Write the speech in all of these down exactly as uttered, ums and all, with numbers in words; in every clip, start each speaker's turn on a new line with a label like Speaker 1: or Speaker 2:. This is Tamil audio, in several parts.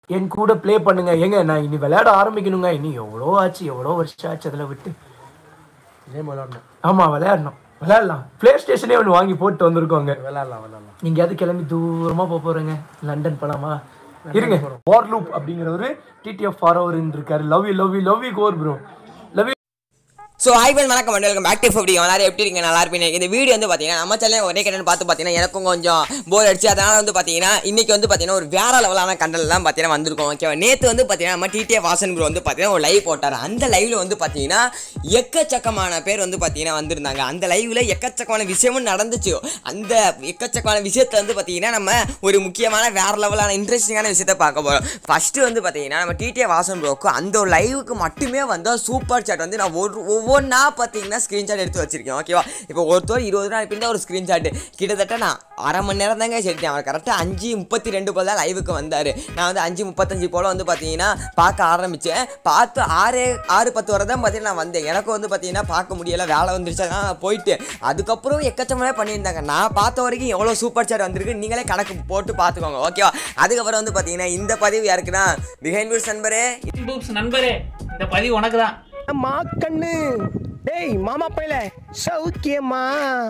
Speaker 1: என் கூட ப்ளே பண்ணுங்க. ஏங்க நான் இனி விளையாட ஆரம்பிக்கணுங்க. இனி எவ்வளோ ஆச்சு, எவ்வளோ வருஷம் ஆச்சு அதில் விட்டு.
Speaker 2: கேம் விளையாடணும்.
Speaker 1: ஆமாம் விளையாடணும், விளையாடலாம். ப்ளே ஸ்டேஷனே ஒன்று வாங்கி போட்டு வந்திருக்கோங்க.
Speaker 2: விளையாடலாம் விளையாடலாம்.
Speaker 1: எங்கேயாவது கிளம்பி தூரமாக போக போகிறேங்க. லண்டன் போகலாமா? இருங்க. வார்லூப் அப்படிங்கிறவரு டிடிஎஃப் ஃபாரோவர் இருக்காரு. Love you love you love you கோர் bro. Love you.
Speaker 3: So hi well வணக்கம் and welcome back to food. எல்லாரும் எப்படி இருக்கீங்க? நல்லா இருப்பீங்க. இந்த வீடியோ வந்து பார்த்தீங்கன்னா நம்ம சேனல் ஒரே கண்டென்ட் பார்த்து பார்த்தீங்கன்னா எனக்கும் கொஞ்சம் போர் அடிச்சு. அதனால் வந்து பார்த்தீங்கன்னா இன்றைக்கி வந்து பார்த்தீங்கன்னா ஒரு வேற லெவலான கண்டென்ட் தான் பார்த்தீங்கன்னா வந்திருக்கோம். ஓகேவா? நேற்று வந்து பார்த்தீங்கன்னா நம்ம டிடிஎஃப் வாசன் ப்ரோ வந்து பார்த்தீங்கன்னா ஒரு லைவ் போட்டார். அந்த லைவில் வந்து பார்த்தீங்கன்னா எக்கச்சக்கமான பேர் வந்து பார்த்தீங்கன்னா வந்திருந்தாங்க. அந்த லைவில் எக்கச்சக்கமான விஷயமும் நடந்துச்சு. அந்த எக்கச்சக்கமான விஷயத்தை வந்து பார்த்தீங்கன்னா நம்ம ஒரு முக்கியமான வேற லெவலான இன்ட்ரெஸ்டிங்கான விஷயத்தை பார்க்க போகிறோம். ஃபஸ்ட்டு வந்து பார்த்தீங்கன்னா நம்ம டிடிஎஃப் வாசன் ப்ரோக்கு அந்த ஒரு லைவுக்கு மட்டுமே வந்து சூப்பர் சாட் வந்து நான் ஒரு ஒவ்வொன்றா பார்த்தீங்கன்னா ஸ்க்ரீன்ஷாட் எடுத்து வச்சிருக்கேன். ஓகேவா? இப்போ ஒருத்தர் இருபது நாள் பின்னா ஒரு ஸ்க்ரீன்ஷாட் கிட்டத்தட்ட நான் அரை மணி நேரம் தாங்க செடித்தேன். அவர் கரெக்டாக அஞ்சு முப்பத்தி ரெண்டு போல் தான் லைவுக்கு வந்தார். நான் வந்து அஞ்சு முப்பத்தஞ்சு போல் வந்து பார்த்தீங்கன்னா பார்க்க ஆரம்பித்தேன். பார்த்து ஆறு ஆறு பத்து வரை தான் பார்த்தீங்கன்னா நான் வந்தேன். எனக்கு வந்து பார்த்தீங்கன்னா பார்க்க முடியலை, வேலை வந்துருச்சு, நான் போயிட்டு அதுக்கப்புறம் எக்கச்சக்கமே பண்ணியிருந்தாங்க. நான் பார்த்த வரைக்கும் எவ்வளோ சூப்பர் சாட் வந்திருக்கு நீங்களே கணக்கு போட்டு பார்த்துக்கோங்க. ஓகேவா? அதுக்கப்புறம் வந்து பார்த்தீங்கன்னா இந்த பதிவு யாருக்குன்னா பிஹைண்ட் வியூஸ் நண்பரே.
Speaker 4: நண்பரே இந்த பதிவு உனக்கு தான்.
Speaker 2: மாக்கண்ணு டேய் மாமா பையல சௌக்கியமா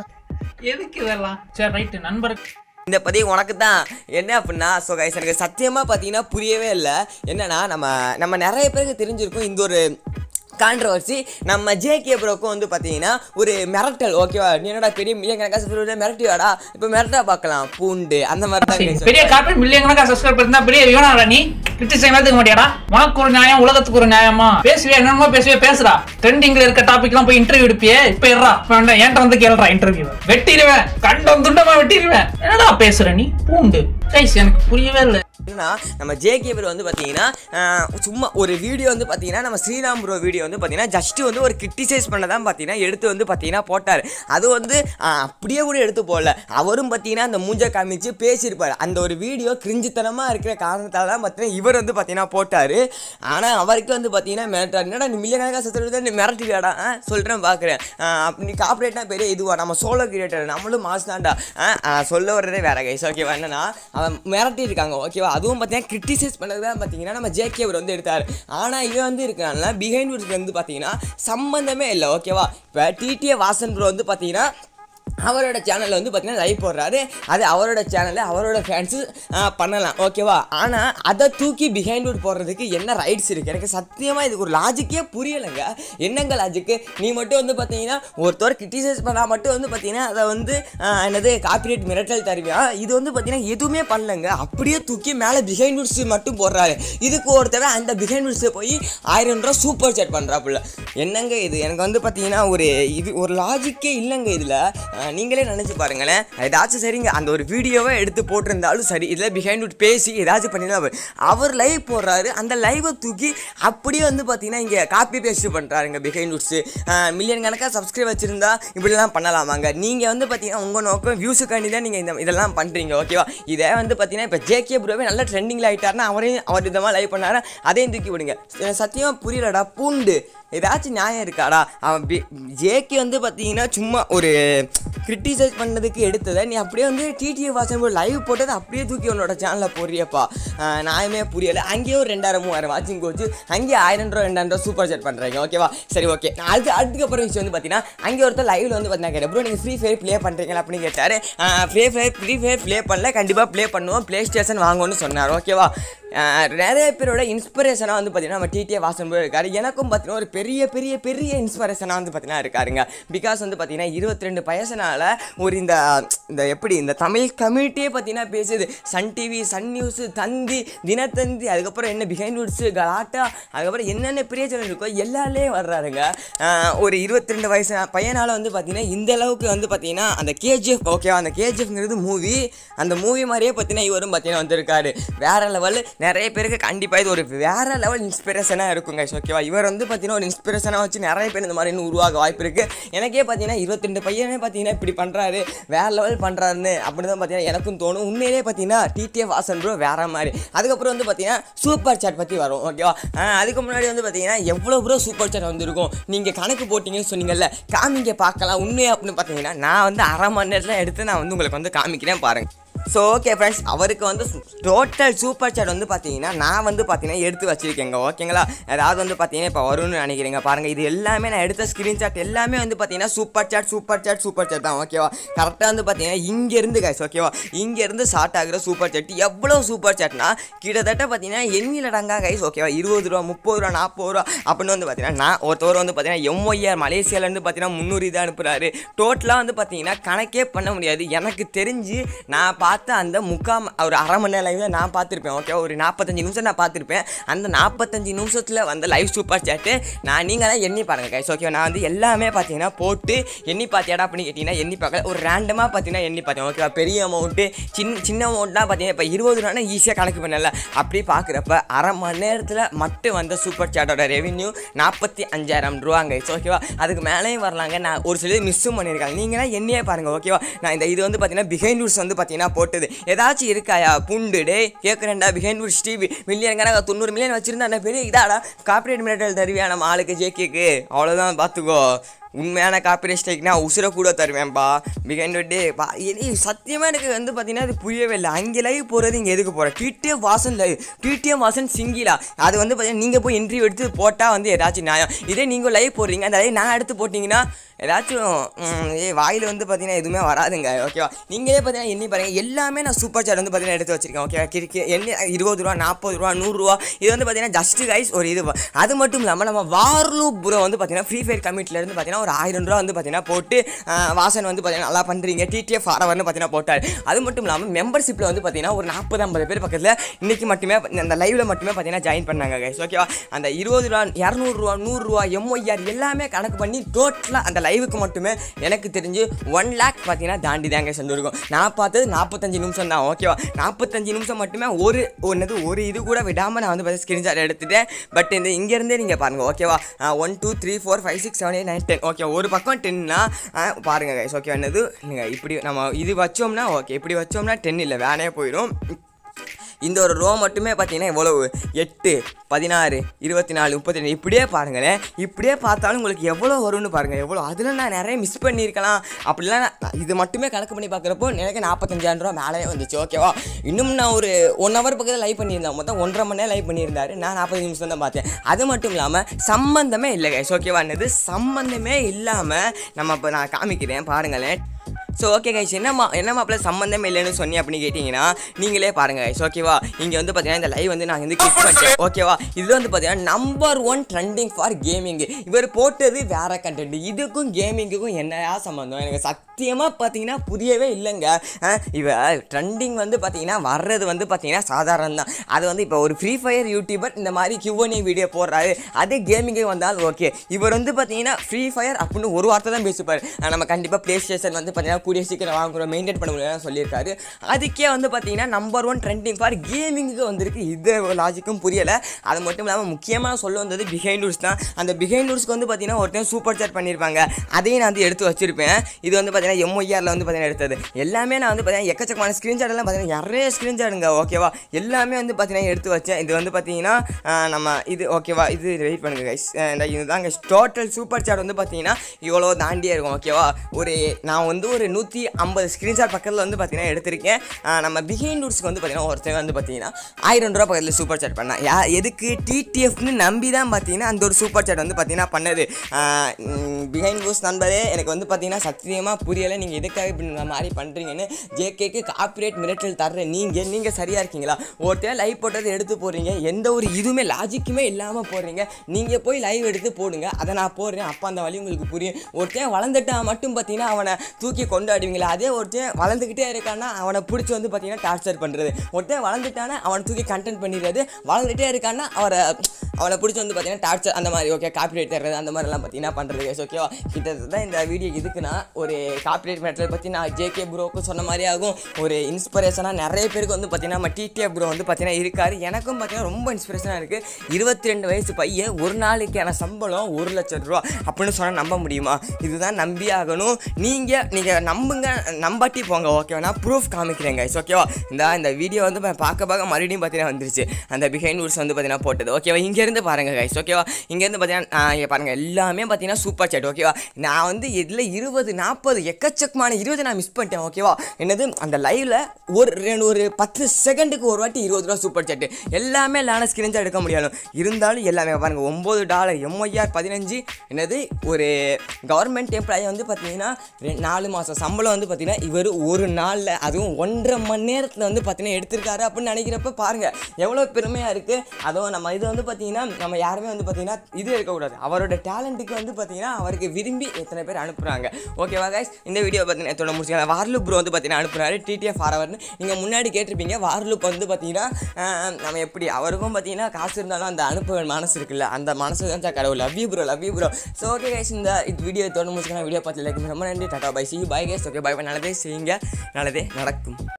Speaker 4: எதுக்கு இதெல்லாம்? சரி ரைட்டு நண்பருக்கு
Speaker 3: இந்த பதிவு உனக்கு தான். என்ன அப்படின்னா ஸோ கைஸ் எனக்கு சத்தியமாக பார்த்தீங்கன்னா புரியவே இல்லை. என்னன்னா நம்ம நம்ம நிறைய பேருக்கு தெரிஞ்சிருக்கும் இந்த ஒரு கான்ட்ரவர்சி. நம்ம ஜேகே ப்ரோக்கும் வந்து பார்த்தீங்கன்னா ஒரு மிரட்டல். ஓகேவா? நீ என்னடா பெரிய மில்லியன் கணக்காக மிரட்டிவாடா, இப்போ மிரட்டா பார்க்கலாம் பூண்டு அந்த மாதிரி தான்.
Speaker 4: பெரிய கார்பரேட் மில்லியன் கணக்கா சப்ஸ்கிரைப் பண்ணா பெரிய யோனாடா நீ கிரிட்டிசைஸ் எடுத்துக்க மாட்டியாடா? உனக்கு ஒரு நியாயம், உலகத்துக்கு ஒரு நியாயமா? பேசுவே என்னமோ பேசுவே பேசுறா. ட்ரெண்டிங்ல இருக்க டாபிக்லாம் போய் இன்டர்வியூ எடுப்பியே. இப்போ இருறா என்கிட்ட வந்து கேள்றா இன்டர்வியூ. வெட்டிடுவேன், கண்டம் துண்டமா வெட்டிடுவேன். என்னடா பேசுற நீ பூண்டு? கைஸ் எனக்கு புரியவே இல்லை.
Speaker 3: நம்ம ஜேகே ப்ரோ வந்து பார்த்தீங்கன்னா சும்மா ஒரு வீடியோ வந்து பார்த்தீங்கன்னா நம்ம ஸ்ரீராம் ப்ரோ வீடியோ வந்து பார்த்தீங்கன்னா ஜஸ்ட் வந்து ஒரு கிரிட்டிசைஸ் பண்ண தான் பார்த்தீங்கன்னா எடுத்து வந்து பார்த்தீங்கன்னா போட்டார். அது வந்து அப்படியே கூட எடுத்து போடல. அவரும் பார்த்தீங்கன்னா அந்த மூஞ்ச காமிச்சு பேசியிருப்பார். அந்த ஒரு வீடியோ கிரிஞ்சித்தனமாக இருக்கிற காரணத்தால் தான் பார்த்தீங்கன்னா இவர் வந்து பார்த்தீங்கன்னா போட்டார். ஆனால் அவருக்கு வந்து பார்த்தீங்கன்னா மிரட்டார். என்னடா நீ மில்லியன் கணக்காக சத்து நீ மிரட்டிவியாடா? சொல்கிறேன் பார்க்குறேன். நீ கார்பரேட்னா பெரிய இதுவா? நம்ம சோலோ கிரியேட்டர், நம்மளும் மாஸ் தான்டா. சொல்ல வர்றதே வேற கைஸ். ஓகேவா? என்னன்னா அவன் மிரட்டி இருக்காங்க. ஓகேவா? அதுவும் பார்த்தீங்கன்னா கிரிட்டிசைஸ் பண்ணது தான் பார்த்தீங்கன்னா நம்ம ஜேகே அவர் வந்து எடுத்தார். ஆனால் இவன் வந்து இருக்கிறனால பிஹைண்ட் வியூஸ்க்கு வந்து பார்த்தீங்கன்னா சம்மந்தமே இல்லை. ஓகேவா? இப்போ டிடிஎஃப் வாசன் ப்ரோ வந்து பார்த்தீங்கன்னா அவரோட சேனலில் வந்து பார்த்தீங்கன்னா லைவ் போடுறாரு. அது அவரோட சேனலில் அவரோட ஃபேன்ஸு பண்ணலாம். ஓகேவா? ஆனால் அதை தூக்கி பிஹைண்ட் வுட் போடுறதுக்கு என்ன ரைட்ஸ் இருக்குது? எனக்கு சத்தியமாக இதுக்கு ஒரு லாஜிக்கே புரியலைங்க. என்னங்க லாஜிக்கு? நீ மட்டும் வந்து பார்த்தீங்கன்னா ஒருத்தர் கிரிட்டிசைஸ் பண்ணால் மட்டும் வந்து பார்த்தீங்கன்னா அதை வந்து என்னது காப்பிரைட் மிரட்டல் தருவியா? இது வந்து பார்த்தீங்கன்னா எதுவுமே பண்ணலைங்க. அப்படியே தூக்கி மேலே பிஹைண்ட் வுட்ஸ் மட்டும் போடுறாரு. இதுக்கு ஒருத்தவன் அந்த பிஹைண்ட் வுட்ஸை போய் ஆயிரம் ரூபா சூப்பர் சேட் பண்ணுறாப்புல. என்னங்க இது? எனக்கு வந்து பார்த்தீங்கன்னா ஒரு இது ஒரு லாஜிக்கே இல்லைங்க. இதில் நீங்களே நினச்சி பாருங்களேன். ஏதாச்சும் சரிங்க அந்த ஒரு வீடியோவை எடுத்து போட்டிருந்தாலும் சரி, இதில் பிஹைண்ட் விட் பேசி ஏதாச்சும் பண்ணியிருந்தா அவர் லைவ் போடுறாரு. அந்த லைவை தூக்கி அப்படியே வந்து பார்த்தீங்கன்னா இங்கே காப்பி பேஸ்ட் பண்ணுறாருங்க பிஹைண்ட் விட்ஸு. மில்லியன் கணக்காக சப்ஸ்கிரைப் வச்சுருந்தா இப்படிலாம் பண்ணலாமாங்க? நீங்கள் வந்து பார்த்தீங்கன்னா உங்கள் நோக்கம் வியூஸுக்காண்டி தான் நீங்கள் இந்த இதெல்லாம் பண்ணுறீங்க. ஓகேவா? இதை வந்து பார்த்தீங்கன்னா இப்போ ஜேகே ப்ரோவே நல்ல ட்ரெண்டிங்கில் ஆகிட்டாருன்னா அவரையும் அவர் விதமாக லைவ் பண்ணாரு. அதையும் தூக்கி விடுங்க. சத்தியமாக புரியலடா பூண்டு. ஏதாச்சும் நியாயம் இருக்காடா? அவன் பி ஜேகே வந்து பார்த்தீங்கன்னா சும்மா ஒரு கிரிட்டிசைஸ் பண்ணதுக்கு எடுத்ததை நீ அப்படியே வந்து டிடிஎஃப் வாசன் ப்ரோ லைவ் போட்டதை அப்படியே தூக்கி உன்னோட சேனலில் போடுறியப்பா. நியாயமே புரியலை. அங்கேயே ஒரு ரெண்டாயிரம் மூவாயிரம் வாட்சிங் கோச்சு, அங்கேயே ஆயிரம் ரூபா ரெண்டாயிரம் ரூபா சூப்பர் செட் பண்ணுறீங்க. ஓகேவா? சரி ஓகே. அது அதுக்கப்புறம் விஷயம் வந்து பார்த்தீங்கன்னா அங்கே ஒருத்தர் லைவில் வந்து பார்த்தீங்கன்னா கேட்டேன், ப்ரோ நீங்கள் ஃப்ரீ ஃபயர் ப்ளே பண்ணுறீங்களா அப்படின்னு கேட்டார். Free fire free fire play பண்ணல, கண்டிப்பாக ப்ளே பண்ணுவோம், ப்ளே ஸ்டேஷன் வாங்குவோன்னு சொன்னார். ஓகேவா? நிறைய பேரோட இன்ஸ்பிரேஷனாக வந்து பார்த்தீங்கன்னா நம்ம டிடிஎஃப் வாசன் ப்ரோ இருக்காரு. எனக்கும் பார்த்தீங்கன்னா ஒரு பெரிய பெரிய பெரிய இன்ஸ்பிரேஷனாக வந்து பார்த்தீங்கன்னா இருக்காருங்க. பிகாஸ் வந்து பார்த்தீங்கன்னா இருபத்தி ரெண்டு வயசுனால ஒரு இந்த இந்த எப்படி இந்த தமிழ் கம்யூனிட்டியே பார்த்தீங்கன்னா பேசுது. சன் டிவி, சன் நியூஸு, தந்தி, தினத்தந்தி, அதுக்கப்புறம் என்ன பிஹைண்ட் வுட்ஸு, கலாட்டா, அதுக்கப்புறம் என்னென்ன பெரிய சேனல் இருக்கோ எல்லாருலேயும் வர்றாருங்க. ஒரு இருபத்தி ரெண்டு வயசு பையனால் வந்து பார்த்தீங்கன்னா இந்த அளவுக்கு வந்து பார்த்தீங்கன்னா அந்த கேஜிஎஃப். ஓகேவா? அந்த கேஜிஎஃப்ங்கிறது மூவி. அந்த மூவி மாதிரியே பார்த்தீங்கன்னா இவரும் பார்த்தீங்கன்னா வந்திருக்காரு. வேறு லெவல். நிறைய பேருக்கு கண்டிப்பாக இது ஒரு வேறு லெவல் இன்ஸ்பிரேஷனாக இருக்குங்க. ஓகேவா? இவர் வந்து பார்த்தீங்கன்னா ஒரு இன்ஸ்பிரேஷனாக வச்சு நிறைய பேர் இந்த மாதிரி இன்னும் உருவாக வாய்ப்பு இருக்குது. எனக்கே பார்த்தீங்கன்னா இருபத்தி ரெண்டு பையனே பார்த்தீங்கன்னா இப்படி பண்ணுறாரு, வேறு லெவல் பண்ணுறாருன்னு அப்படி தான் பார்த்தீங்கன்னா எனக்கும் தோணும். உண்மையிலே பார்த்தீங்கன்னா டிடிஎஃப் வாசன் ப்ரோ வேறு மாதிரி. அதுக்கப்புறம் வந்து பார்த்தீங்கன்னா சூப்பர் சாட் பற்றி வரும். ஓகேவா? அதுக்கு முன்னாடி வந்து பார்த்தீங்கன்னா எவ்வளோ ப்ரோ சூப்பர் சாட் வந்துருக்கும் நீங்கள் கணக்கு போட்டிங்கன்னு சொன்னீங்கல்ல, காமிங்க பார்க்கலாம். உண்மையாக அப்படின்னு பார்த்தீங்கன்னா நான் வந்து அரை மணி நேரத்தில் எடுத்து நான் வந்து உங்களுக்கு வந்து காமிக்கிறேன் பாருங்கள். ஸோ ஓகே ஃப்ரெண்ட்ஸ், அவருக்கு வந்து டோட்டல் சூப்பர் சாட் வந்து பார்த்தீங்கன்னா நான் வந்து பார்த்தீங்கன்னா எடுத்து வச்சுருக்கேங்க. ஓகேங்களா, அதாவது வந்து பார்த்தீங்கன்னா இப்போ வரும்னு நினைக்கிறீங்க பாருங்கள். இது எல்லாமே நான் எடுத்த ஸ்க்ரீன்ஷாட் எல்லாமே வந்து பார்த்தீங்கன்னா super chat super chat super chat தான். ஓகேவா, கரெக்டாக வந்து பார்த்தீங்கன்னா இங்கேருந்து கைஸ் ஓகேவா, இங்கேருந்து ஸ்டார்ட் ஆகிற சூப்பர் சாட் எவ்வளோ சூப்பர் சாட்னா கிட்டத்தட்ட பார்த்தீங்கன்னா எண்ணிலடங்கா கைஸ். ஓகேவா, இருபது ரூபா முப்பது ரூபா நாற்பது ரூபா அப்படின்னு வந்து பார்த்தீங்கன்னா நான் ஒருத்தவர் வந்து பார்த்தீங்கன்னா எம்ஒய்ஆர் மலேசியாவிலேருந்து பார்த்தீங்கன்னா முந்நூறு இதாக அனுப்புகிறாரு. டோட்டலாக வந்து பார்த்தீங்கன்னா கணக்கே பண்ண முடியாது. எனக்கு தெரிஞ்சு நான் பார்த்த அந்த முக்கால் ஒரு அரை மணி நேரம் லைவ் நான் பார்த்துருப்பேன். ஓகே, ஒரு நாற்பத்தஞ்சு நிமிஷம் நான் பார்த்துருப்பேன். அந்த நாற்பத்தஞ்சு நிமிஷத்தில் வந்த லைவ் சூப்பர் சாட்டு நான் நீங்கள் தான் எண்ணி பாருங்கள் கைஸ். ஓகே, நான் வந்து எல்லாமே பார்த்தீங்கன்னா போட்டு எண்ணி பார்த்தியாடா அப்படின்னு கேட்டிங்கன்னா எண்ணி பார்க்கல, ஒரு ரேண்டமாக பார்த்தீங்கன்னா எண்ணி பார்த்தேன். ஓகேவா, பெரிய அமௌண்ட்டு சின்ன சின்ன அமௌண்ட்லாம் பார்த்தீங்கன்னா இப்போ இருபது ரூபானா ஈஸியாக கணக்கு பண்ணல. அப்படி பார்க்குறப்ப அரை மணி நேரத்தில் மட்டும் வந்த சூப்பர் சாட்டோட ரெவென்யூ நாற்பத்தி அஞ்சாயிரம் ரூபாங்க கைஸ். ஓகேவா, அதுக்கு மேலேயும் வரலாங்க. நான் ஒரு சில மிஸ்ஸும் பண்ணியிருக்காங்க. நீங்களாம் எண்ணியே பாருங்கள். ஓகேவா, நான் இந்த இது வந்து பார்த்தீங்கன்னா பிஹைண்ட் நியூஸ் வந்து பார்த்தீங்கன்னா போட்டது ஏதாச்சும் இருக்காயா புண்டு டே கேட்குறேன்டா. பிஹைண்ட் நியூஸ் டிவி மில்லியன் கணக்கு தொண்ணூறு மில்லியன் வச்சிருந்தா அந்த பெரிய இதாடா கார்பரேட் மிரட்டல் தருவியா நம்ம ஆளுக்கு ஜேகேக்கு, அவ்வளோதான் பார்த்துக்கோ. உண்மையான காப்பிரைட் ஸ்ட்ரைக்னா உசுரை கூட தருவேன்ப்பா. பிஹைண்ட் டே பா சத்தியமாக எனக்கு வந்து பார்த்தீங்கன்னா அது புரியவே இல்லை. அங்கே லைவ் போகிறது இங்கே எதுக்கு போகிறேன்? TTM Vasan live, TTM Vasan சிங்கிலா, அது வந்து பார்த்தீங்கன்னா நீங்கள் போய் இன்டர்வியூ எடுத்து போட்டால் வந்து ஏதாச்சும் நியாயம். இதே நீங்கள் லைவ் போடுறீங்க, அந்த லைவ் நான் எடுத்து போட்டிங்கன்னா ஏதாச்சும் ஏ வாயில் வந்து பார்த்தீங்கன்னா எதுவுமே வராதுங்க. ஓகேவா, நீங்களே பார்த்தீங்கன்னா எண்ணி பாருங்கள். எல்லாமே நான் சூப்பர் சாட் வந்து பார்த்தீங்கன்னா எடுத்து வச்சிருக்கேன். ஓகேவா, கிரிக்கெ என்ன இருபது ரூபா நாற்பது ரூபா நூறுரூவா இது வந்து பார்த்தீங்கன்னா ஜஸ்ட் கைஸ் ஒரு இது. அது மட்டும் இல்லாமல் நம்ம வார்லூப் ப்ரோ வந்து பார்த்தீங்கன்னா ஃப்ரீ ஃபயர் கமிட்டிலேருந்து பார்த்தீங்கன்னா ஒரு ஆயிரம் ரூபா வந்து பார்த்தீங்கன்னா போட்டு வாசன் வந்து பார்த்தீங்கன்னா நல்லா பண்ணுறீங்க டிடிஎஃப் ஆரவர்னு பார்த்தீங்கன்னா போட்டார். அது மட்டும் இல்லாமல் மெம்பர்ஷிப்பில் வந்து பார்த்தீங்கன்னா ஒரு நாற்பது ஐம்பது பேர் பக்கத்தில் இன்றைக்கி மட்டுமே அந்த லைவில் மட்டுமே பார்த்தீங்கன்னா ஜாயின் பண்ணாங்க கைஸ். ஓகேவா, அந்த இருபது ரூபா இரநூறுவா நூறுரூவா எம்ஒய்ஆர் எல்லாமே கணக்கு பண்ணி டோட்டலாக அந்த லைவுக்கு மட்டுமே எனக்கு தெரிஞ்சு ஒன் லேக் பார்த்தீங்கன்னா தாண்டி தாங்க செஞ்சுருக்கும். நான் பார்த்தது நாற்பத்தஞ்சு நிமிஷம் தான். ஓகேவா, நாற்பத்தஞ்சு நிமிஷம் மட்டுமே ஒரு ஒன்றது ஒரு இது கூட விடாமல் நான் வந்து பார்த்து ஸ்க்ரீன்ஷாட் எடுத்துட்டேன். பட் இந்த இங்கேருந்தே நீங்கள் பாருங்கள். ஓகேவா, one two three four five six seven eight nine ten okay, ஒரு பக்கம் டென்னா பாருங்கள் கைஸ். ஓகே, என்னது நீங்கள் இப்படி நம்ம இது வச்சோம்னா ஓகே, இப்படி வச்சோம்னா டென் இல்லை வேனே போயிடும். இந்த ஒரு ரோ மட்டுமே பார்த்தீங்கன்னா எவ்வளவு எட்டு பதினாறு இருபத்தி நாலு முப்பத்தி ரெண்டு இப்படியே பாருங்களேன். இப்படியே பார்த்தாலும் உங்களுக்கு எவ்வளோ வரும்னு பாருங்கள். எவ்வளோ அதில் நான் நிறைய மிஸ் பண்ணியிருக்கலாம். அப்படிலாம் இது மட்டுமே கணக்கு பண்ணி பார்க்குறப்போ எனக்கு நாற்பத்தஞ்சாயிரம் ரூபா மேலே வந்துச்சு. ஓகேவா, இன்னும் நான் ஒரு ஒன் ஹவர் பக்கத்தில் லைவ் பண்ணியிருந்தேன். மொத்தம் ஒன்றரை மணி நேரம் லைவ் பண்ணியிருந்தாரு. நான் நாற்பது நிமிஷம் தான் பார்த்தேன். அது மட்டும் இல்லாமல் சம்மந்தமே இல்லை கைஸ். ஓகேவா, என்னது சம்மந்தமே இல்லாமல் நம்ம இப்போ நான் காமிக்கிறேன் பாருங்களேன். ஸோ ஓகே கைஸ், என்னம்மா என்ன மாப்பிள்ள சம்மந்தமே இல்லைன்னு சொன்னி அப்படின்னு கேட்டிங்கன்னா நீங்களே பாருங்கள் கைஸ். ஓகேவா, இங்கே வந்து பார்த்தீங்கன்னா இந்த லைவ் வந்து நான் வந்து கிளிக் பண்ணிட்டேன். ஓகேவா, இது வந்து பார்த்தீங்கன்னா number one trending for gaming. இவர் போட்டது வேறு கண்டென்ட். இதுக்கும் கேமிங்குக்கும் என்னையா சம்மந்தம்? எனக்கு சத்தியமாக பார்த்தீங்கன்னா புரியவே இல்லைங்க. இவ ட்ரெண்டிங் வந்து பார்த்தீங்கன்னா வர்றது வந்து பார்த்தீங்கன்னா சாதாரணம் தான். அது வந்து இப்போ ஒரு ஃப்ரீ ஃபயர் யூடியூபர் இந்த மாதிரி கியூஎன்ஏ வீடியோ போடுறாரு. அதே கேமிங்கே வந்தால் ஓகே. இவர் வந்து பார்த்தீங்கன்னா ஃப்ரீ ஃபயர் அப்படின்னு ஒரு வார்த்தை தான் பேசிப்பார். நம்ம கண்டிப்பாக ப்ளே ஸ்டேஷன் வந்து பார்த்தீங்கன்னா கூடிய சீக்கிரம் வாங்குறோம் மெயின்டைன் பண்ண முடியாது சொல்லியிருக்காரு. அதுக்கே வந்து பார்த்தீங்கன்னா நம்பர் ஒன் ட்ரெண்டிங் ஃபார் கேமிங்கு வந்திருக்கு. இது லாஜிக்கும் புரியலை. அது மட்டும் இல்லாமல் முக்கியமாக சொல்ல வந்தது பிஹைண்ட் நியூஸ் தான். அந்த பிஹைண்ட் நியூஸ்க்கு வந்து பார்த்தீங்கன்னா ஒருத்தன் சூப்பர் சாட் பண்ணியிருப்பாங்க. அதையும் நான் வந்து எடுத்து வச்சிருப்பேன். இது வந்து பார்த்தீங்கன்னா எம்ஒய்ஆரில் வந்து பார்த்தீங்கன்னா எடுத்தது எல்லாமே நான் வந்து பார்த்தீங்கன்னா எக்கச்சக்கமான ஸ்க்ரீன்ஷாட் எல்லாம் பார்த்தீங்கன்னா நிறைய ஸ்க்ரீன்ஷாட்டுங்க. ஓகேவா, எல்லாமே வந்து பார்த்தீங்கன்னா எடுத்து வச்சேன். இது வந்து பார்த்தீங்கன்னா நம்ம இது ஓகேவா, இது வெயிட் பண்ணுங்க கைஸ். இதுதாங்க டோட்டல் சூப்பர் சாட் வந்து பார்த்தீங்கன்னா இவ்வளோ தாண்டியே இருக்கும். ஓகேவா, ஒரு நான் வந்து ஒரு நூற்றி ஐம்பது ஸ்க்ரீன்ஷாட் பக்கத்தில் வந்து பார்த்தீங்கன்னா எடுத்திருக்கேன். நம்ம பிஹைண்ட் நியூஸ்க்கு வந்து பார்த்தீங்கன்னா ஒருத்தர் வந்து பார்த்தீங்கன்னா ஆயிரம் ரூபா பக்கத்தில் சூப்பர் சாட் பண்ணேன். யா எதுக்கு டிடிஎஃப்னு நம்பி தான் பார்த்தீங்கன்னா அந்த ஒரு சூப்பர் சாட் வந்து பார்த்தீங்கன்னா பண்ணது. பிஹைண்ட் நியூஸ் நண்பரே, எனக்கு வந்து பார்த்தீங்கன்னா சத்தியமாக புரியலை நீங்கள் எதுக்காக இப்படி இந்த மாதிரி பண்ணுறீங்கன்னு. ஜேகேக்கு காப்பிரைட் மிரட்டல் தர்ற நீங்கள் நீங்கள் சரியாக இருக்கீங்களா? ஒருத்தர் லைவ் போட்டதை எடுத்து போடுறீங்க, எந்த ஒரு இதுவுமே லாஜிக்குமே இல்லாமல் போடுறீங்க. நீங்கள் போய் லைவ் எடுத்து போடுங்க, அதை நான் போடுறேன். அப்போ அந்த வழி உங்களுக்கு புரியும். ஒருத்தன் வளர்ந்துட்டா மட்டும் பார்த்தீங்கன்னா அவனை தூக்கி கொண்டாடுவீங்களா? அதே ஒருத்தன் வளர்ந்துக்கிட்டே இருக்கான்னா அவனை பிடிச்சி வந்து பார்த்தீங்கன்னா டார்ச்சர் பண்ணுறது. ஒருத்தன் வளர்ந்துட்டானா அவனை தூக்கி கண்டென்ட் பண்ணிடுறது. வளர்ந்துட்டே இருக்கான்னா அவரை அவனை பிடிச்சி வந்து பார்த்தீங்கன்னா டார்ச்சர் அந்த மாதிரி ஓகே காப்பிரைட் தர்றது அந்த மாதிரிலாம் பார்த்தீங்கன்னா பண்ணுறது. ஓகேவா, கிட்டத்தட்ட இந்த வீடியோ இதுக்குன்னா ஒரு காப்பிரைட் மேட்டரை பற்றி நான் ஜேகே ப்ரோவுக்கு சொன்ன மாதிரி ஆகும். ஒரு இன்ஸ்பிரேஷனாக நிறைய பேருக்கு வந்து பார்த்தீங்கன்னா நம்ம டிடிஎஃப் ப்ரோ வந்து பார்த்தீங்கன்னா இருக்கார். எனக்கும் பார்த்தீங்கன்னா ரொம்ப இன்ஸ்பிரேஷனாக இருக்குது. இருபத்தி ரெண்டு வயசு பையன் ஒரு நாளைக்கான சம்பளம் ஒரு லட்சம் ரூபா அப்படின்னு சொன்னால் நம்ப முடியுமா? இதுதான் நம்பி ஆகணும். நீங்கள் நீங்கள் நம்புங்க, நம்பாட்டி போங்க. ஓகேவா, நான் ப்ரூஃப் காமிக்கிறேங்க. ஓகேவா, இந்த இந்த வீடியோ வந்து பார்க்க பார்க்க மறுபடியும் பார்த்தீங்கன்னா வந்துருச்சு அந்த பிஹைண்ட் நியூஸ் வந்து பார்த்தீங்கன்னா போட்டது. ஓகேவா, இங்கே இங்கேருந்து பாருங்கள் கைஸ் ஓகேவா. இங்கேருந்து பார்த்தீங்கன்னா இங்கே பாருங்கள் எல்லாமே பார்த்தீங்கன்னா சூப்பர் சாட் ஓகேவா. நான் வந்து இதில் இருபது நாற்பது எக்கச்சக்கமான இருபது நான் மிஸ் பண்ணிட்டேன் ஓகேவா. என்னது அந்த லைவில் ஒரு ரெண்டு ஒரு பத்து செகண்டுக்கு ஒரு வாட்டி இருபது ரூபா சூப்பர் சாட்டு எல்லாமே லான ஸ்க்ரீன்ஷாட் எடுக்க முடியாது. இருந்தாலும் எல்லாமே பாருங்கள் ஒம்பது டாலர் எம்ஒய்ஆர் பதினஞ்சு என்னது ஒரு கவர்மெண்ட் எம்ப்ளாயி வந்து பார்த்தீங்கன்னா நாலு மாதம் சம்பளம் வந்து பார்த்தீங்கன்னா இவர் ஒரு நாளில் அதுவும் ஒன்றரை மணி நேரத்தில் வந்து பார்த்தீங்கன்னா எடுத்திருக்காரு அப்படின்னு நினைக்கிறப்ப பாருங்கள் எவ்வளோ பெருமையாக இருக்குது. அதுவும் நம்ம இது வந்து பார்த்தீங்கன்னா நம்ம யாருமே வந்து பார்த்தீங்கன்னா இது இருக்கக்கூடாது. அவரோட டேலண்ட்டுக்கு வந்து பார்த்தீங்கன்னா அவருக்கு விரும்பி எத்தனை பேர் அனுப்புகிறாங்க ஓகேவா கைஸ். இந்த வீடியோ பார்த்தீங்கன்னா எத்தோட முடிச்சுக்கலாம். வார்லூப் ப்ரோ வந்து பார்த்தீங்கன்னா அனுப்புகிறாரு டிடிஎஃப் ஃபாரவர்னு. நீங்கள் முன்னாடி கேட்டிருப்பீங்க வார்லூப் வந்து பார்த்தீங்கன்னா நம்ம எப்படி அவருக்கும் பார்த்தீங்கன்னா காசு இருந்தாலும் அந்த அனுப்ப மனசு இருக்குல்ல அந்த மனசு தான் சார் கடவுள். Love you bro love you bro. So okay guys இந்த வீடியோ தொடர்ந்து முடிச்சுக்கலாம். வீடியோ பார்த்து லைக் ரொம்ப நன்றி டாடா பை சி bye guys okay bye bye. நல்லதே செய்யுங்க நல்லதே நடக்கும்.